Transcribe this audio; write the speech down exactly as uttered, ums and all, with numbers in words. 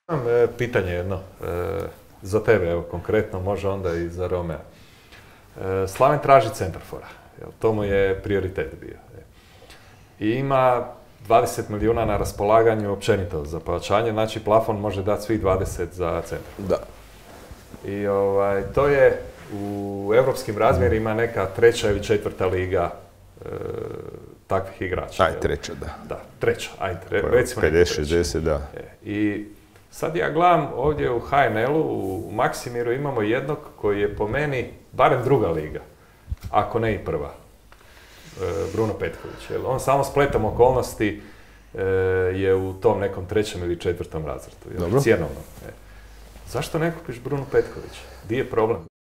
Imam e, pitanje jedno, e, za tebe, evo, konkretno, može onda i za Romea. E, Slaven traži centarfora, jel, to mu je prioritet bio. Je. I ima dvadeset milijuna na raspolaganju općenito za pojačanje, znači plafon može dati svih dvadeset za centar. Da. I ovaj, to je u europskim razmjerima neka treća ili četvrta liga e, takvih igrača. Aj, treća, da. Da, treća, ajde, re, recimo pedeset šezdeset, da. E, I sad ja gledam ovdje u H N L-u, u Maksimiru imamo jednog koji je po meni barem druga liga, ako ne i prva. E, Bruno Petković. Jer on samo spletom okolnosti e, je u tom nekom trećem ili četvrtom razredu. Cjenovno. E. Zašto ne kupiš Bruno Petković? Di je problem?